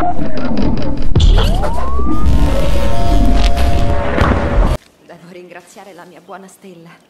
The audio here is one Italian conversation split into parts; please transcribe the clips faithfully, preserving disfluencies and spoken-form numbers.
Devo ringraziare la mia buona stella.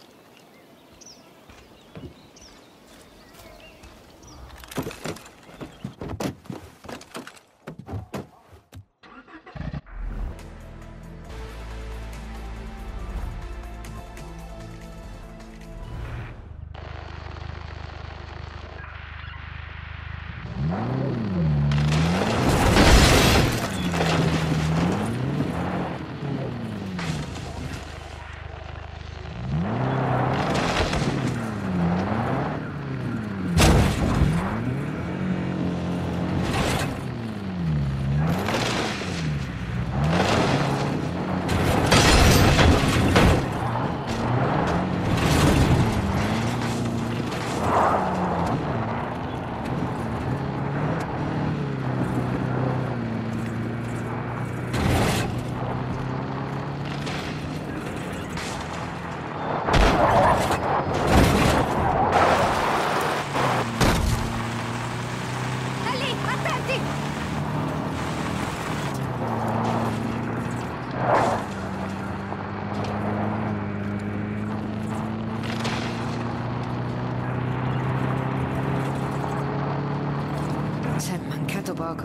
C'è mancato poco.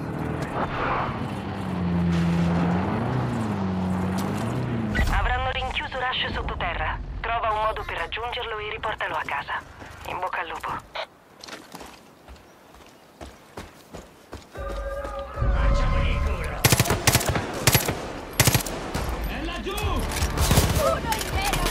Avranno rinchiuso Rush sottoterra. Trova un modo per raggiungerlo e riportalo a casa. In bocca al lupo. Facciamogli il culo! È laggiù! Uno in meno!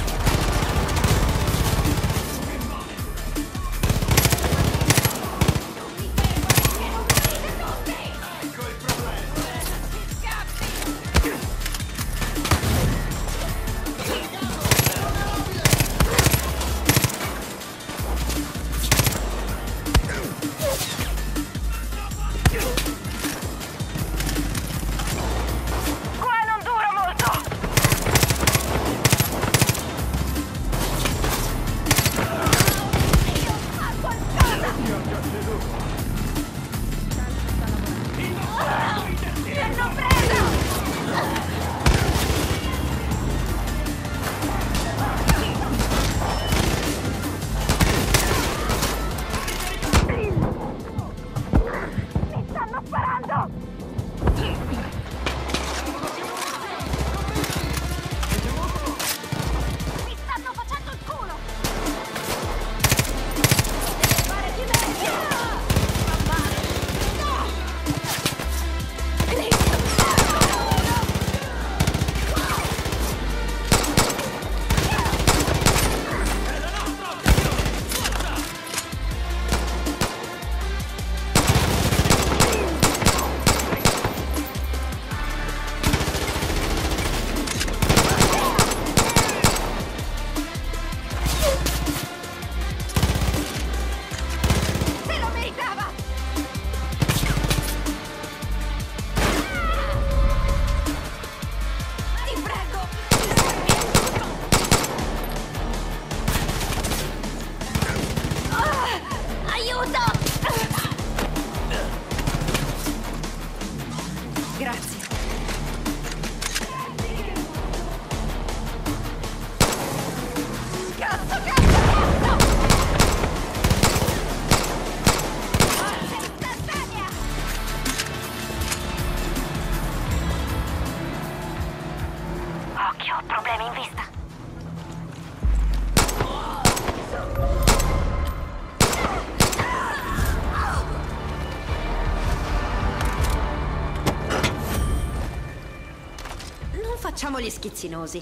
Grazie. Cazzo, cazzo, cazzo! Forza istantanea! Occhio, problemi in vista. Facciamo gli schizzinosi.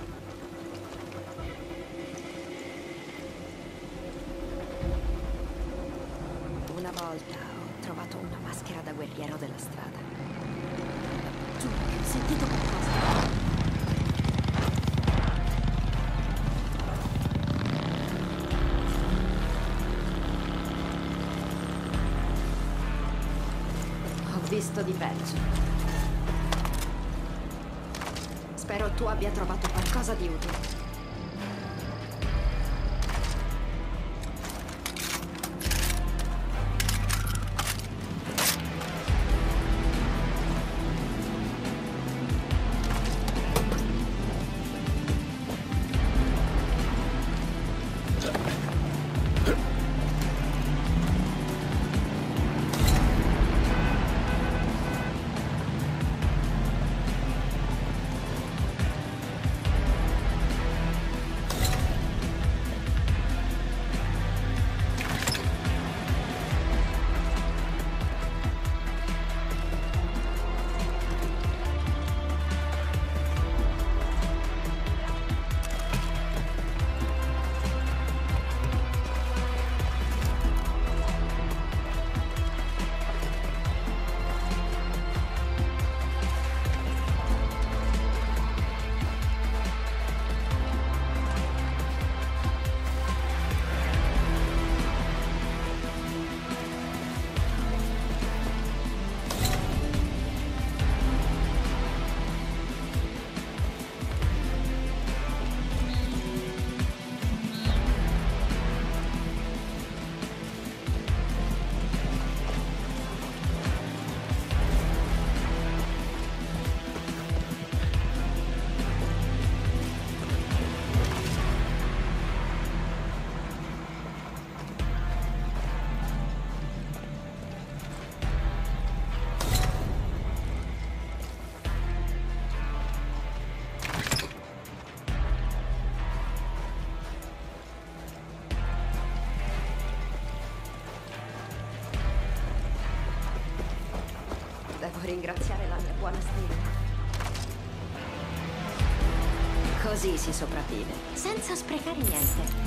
Una volta ho trovato una maschera da guerriero della strada. Giuro che ho sentito qualcosa. Ho visto di peggio. Spero tu abbia trovato qualcosa di utile. ringraziare la mia buona stella. Così si sopravvive, senza sprecare niente.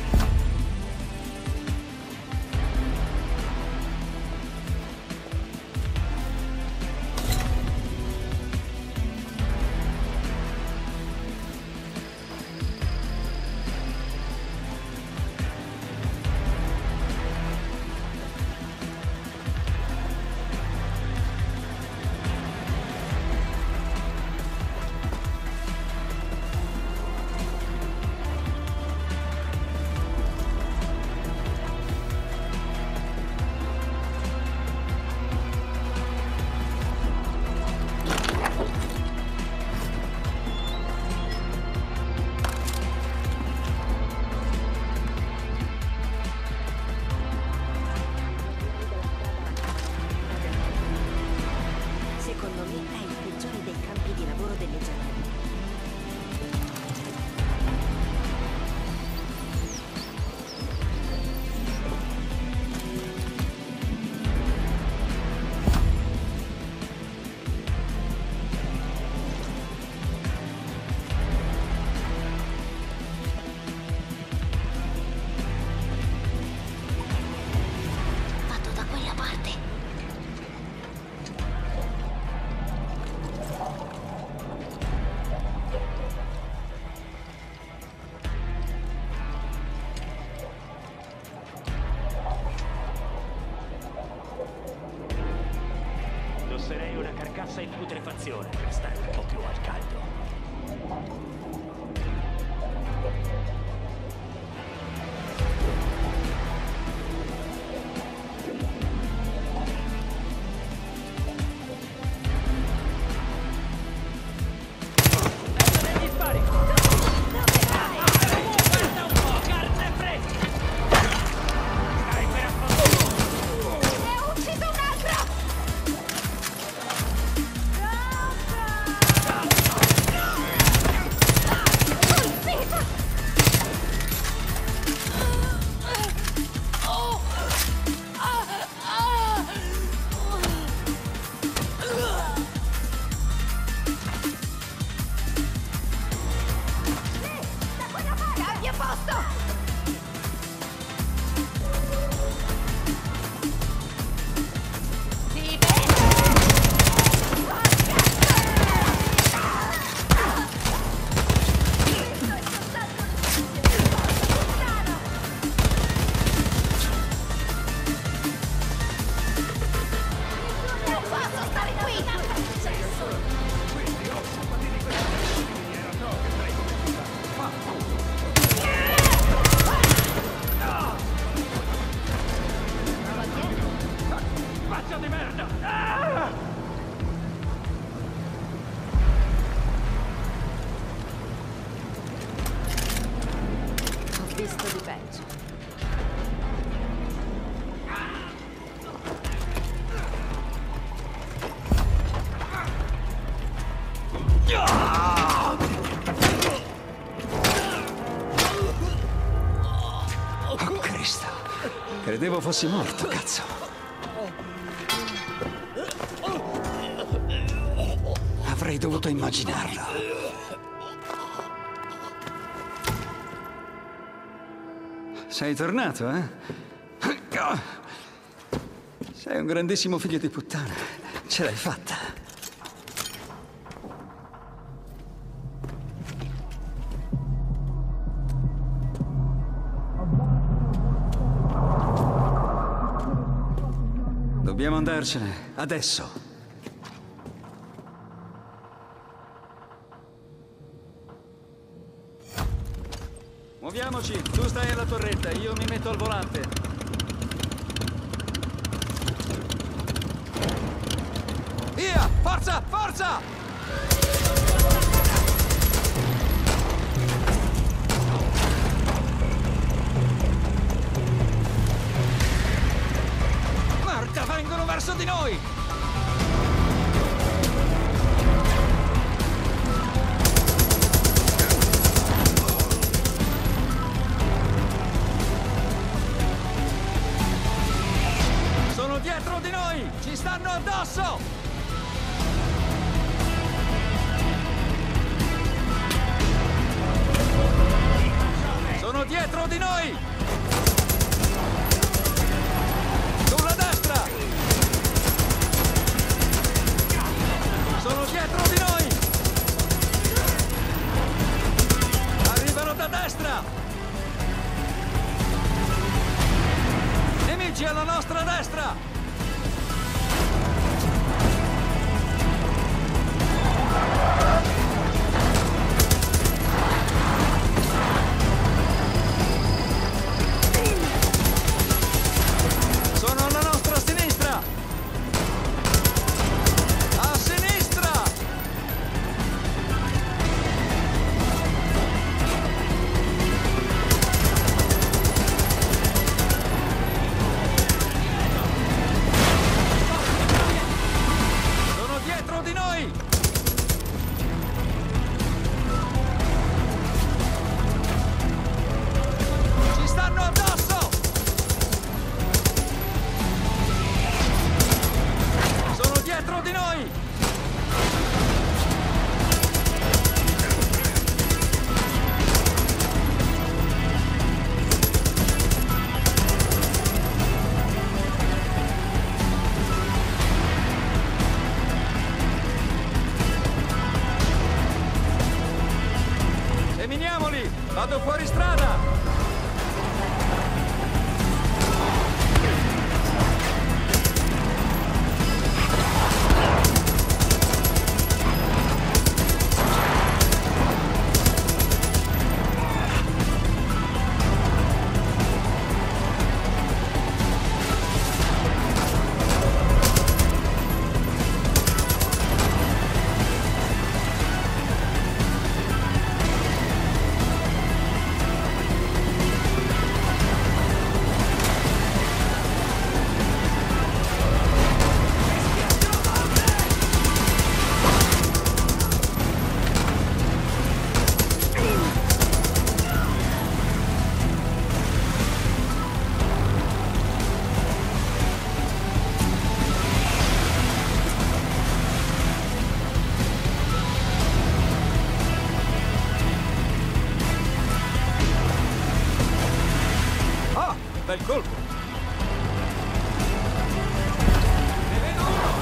Secondo me è il peggiore dei campi di lavoro delle gemelle. Vado da quella parte. Indosserei una carcassa in putrefazione per stare un po' più al caldo. Visto di peggio. Oh Cristo, credevo fossi morto, cazzo. Avrei dovuto immaginarlo. Sei tornato, eh? Sei un grandissimo figlio di puttana. Ce l'hai fatta. Dobbiamo andarcene, adesso. Muoviamoci, tu stai alla torretta, io mi metto al volante. Via! Forza! Forza! Guarda, vengono verso di noi! Dietro di noi! Ci stanno addosso! dietro di noi! Sulla destra! Sono dietro di noi! Arrivano da destra! Nemici alla nostra destra! Sono alla nostra sinistra! A sinistra! Sono dietro di noi! Ci stanno addosso! Sono dietro di noi! Seminiamoli! Vado fuori strada! Ah, bel colpo! Ne vedo uno!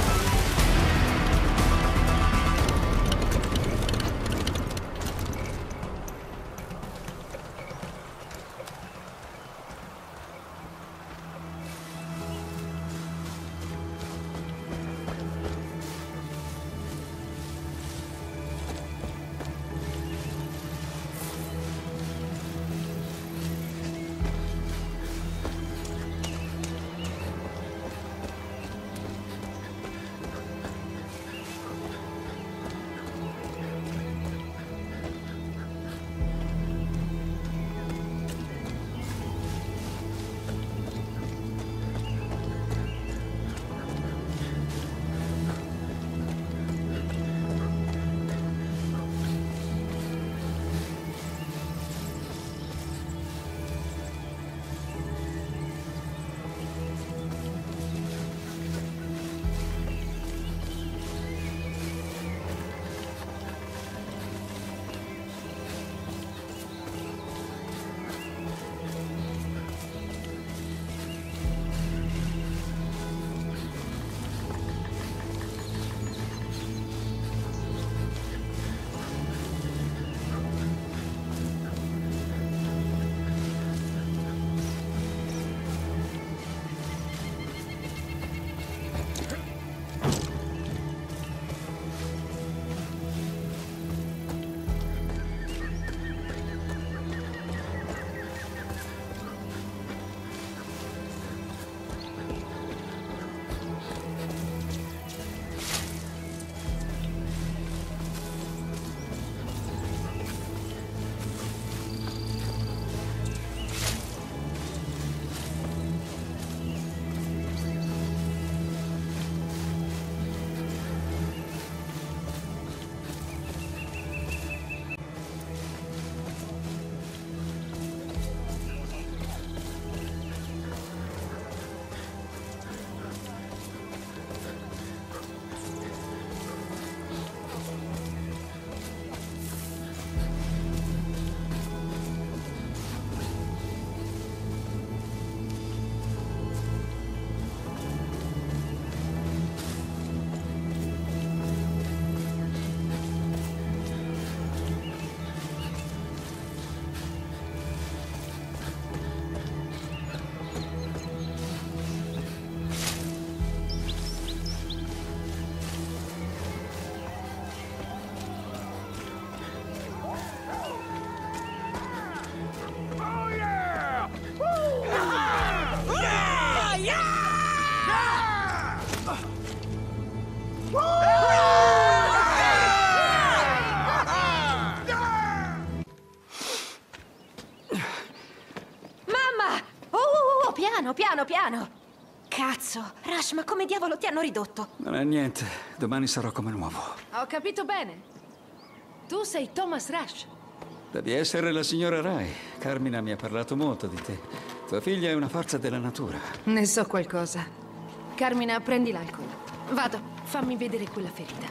Mamma! Oh, oh, oh, piano, piano, piano! Cazzo! Rush, ma come diavolo ti hanno ridotto? Non è niente. Domani sarò come nuovo. Ho capito bene. Tu sei Thomas Rush. Devi essere la signora Rai. Carmina mi ha parlato molto di te. Tua figlia è una forza della natura. Ne so qualcosa. Carmina, prendi l'alcol. Vado, fammi vedere quella ferita.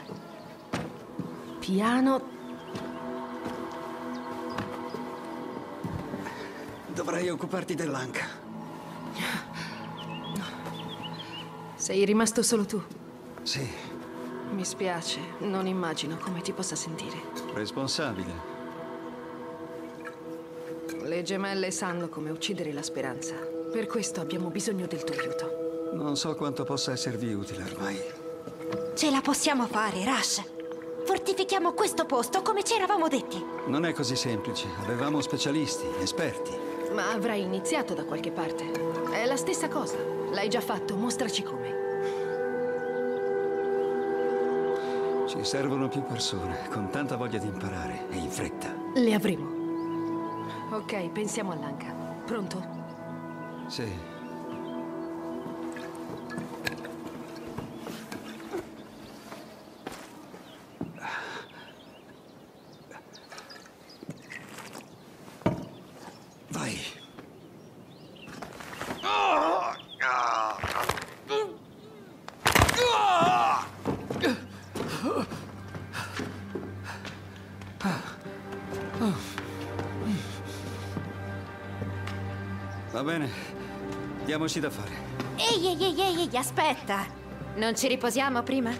Piano. Dovrai occuparti dell'anca. Sei rimasto solo tu. Sì, Mi spiace, non immagino come ti possa sentire. responsabile. Le gemelle sanno come uccidere la speranza. Per questo abbiamo bisogno del tuo aiuto. Non so quanto possa esservi utile ormai. Ce la possiamo fare, Rush. Fortifichiamo questo posto come ci eravamo detti. Non è così semplice. Avevamo specialisti, esperti. Ma avrai iniziato da qualche parte. È la stessa cosa. L'hai già fatto, mostraci come. Ci servono più persone, con tanta voglia di imparare e in fretta. Le avremo. Ok, pensiamo all'anca. Pronto? Sì. Vai. Va bene, diamoci da fare. Ehi, ehi, ehi, ehi, ehi, aspetta. Non ci riposiamo prima?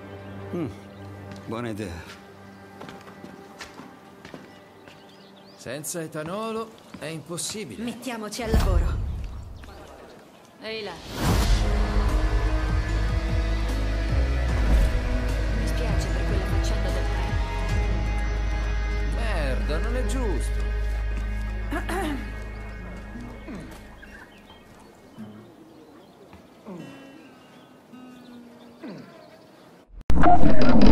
Buona idea. Senza etanolo è impossibile. Mettiamoci al lavoro. Ehi là. Mi spiace per quella faccenda del treno. Merda, non è giusto. Mm.